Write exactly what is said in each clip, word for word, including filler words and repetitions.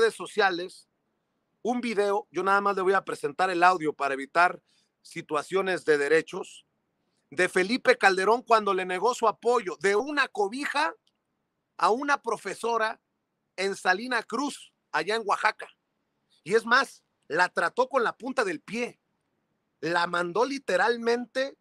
redes sociales un video, yo nada más le voy a presentar el audio para evitar situaciones de derechos, de Felipe Calderón cuando le negó su apoyo de una cobija a una profesora en Salina Cruz, allá en Oaxaca. Y es más, la trató con la punta del pie, la mandó literalmente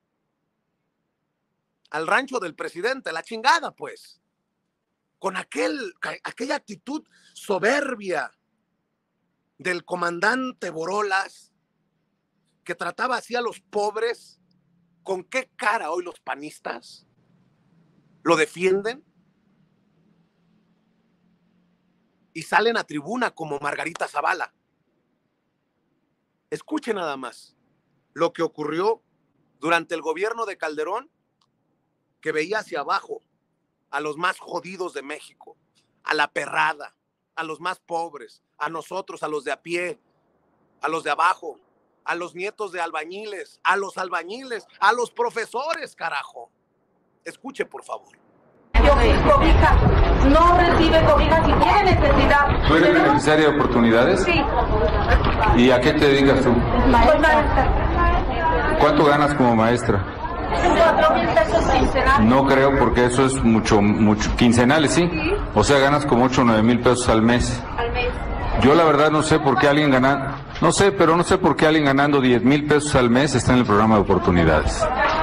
al rancho del presidente, la chingada pues, con aquel, aquella actitud soberbia del comandante Borolas, que trataba así a los pobres. ¿Con qué cara hoy los panistas lo defienden? Y salen a tribuna como Margarita Zavala. Escuchen nada más lo que ocurrió durante el gobierno de Calderón, que veía hacia abajo a los más jodidos de México, a la perrada, a los más pobres, a nosotros, a los de a pie, a los de abajo, a los nietos de albañiles, a los albañiles, a los profesores, carajo. Escuche, por favor. Cobija, no recibe cobija si tiene necesidad. ¿Tú eres beneficiaria de oportunidades? Sí. ¿Y a qué te dedicas tú? Soy maestra. ¿Cuánto ganas como maestra? Cuatro mil pesos quincenales. No creo, porque eso es mucho, mucho, quincenales, ¿sí? Sí. O sea, ganas como ocho o nueve mil pesos al mes. Al mes. Yo la verdad no sé por qué alguien ganando, no sé, pero no sé por qué alguien ganando diez mil pesos al mes está en el programa de oportunidades.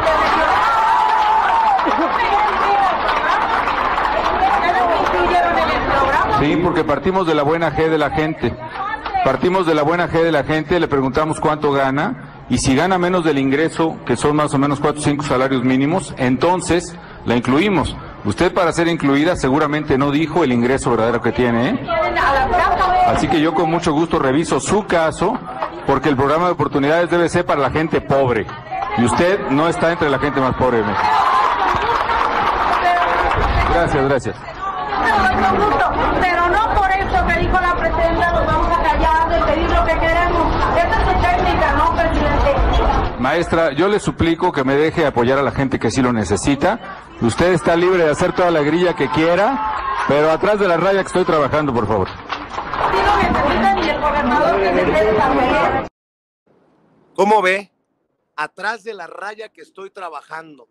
Sí, porque partimos de la buena fe de la gente. Partimos de la buena fe de la gente, le preguntamos cuánto gana, y si gana menos del ingreso, que son más o menos cuatro o cinco salarios mínimos, entonces la incluimos. Usted, para ser incluida, seguramente no dijo el ingreso verdadero que tiene, ¿eh? Así que yo con mucho gusto reviso su caso, porque el programa de oportunidades debe ser para la gente pobre, y usted no está entre la gente más pobre de México. Gracias, gracias. Con gusto, pero no por eso que dijo la presidenta nos vamos a callar y pedir lo que queremos. Esta es su técnica, ¿no, presidente? Maestra, yo le suplico que me deje apoyar a la gente que sí lo necesita. Usted está libre de hacer toda la grilla que quiera, pero atrás de la raya que estoy trabajando, por favor. Sí lo necesitan, y el gobernador que se quede también. ¿Cómo ve? Atrás de la raya que estoy trabajando.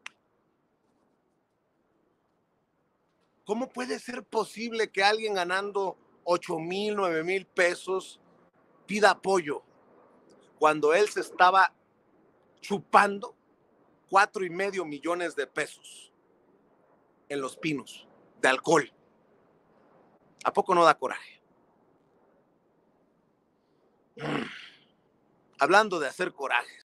¿Cómo puede ser posible que alguien ganando ocho mil, nueve mil pesos pida apoyo cuando él se estaba chupando cuatro y medio millones de pesos en Los Pinos de alcohol? ¿A poco no da coraje? Mm. Hablando de hacer corajes,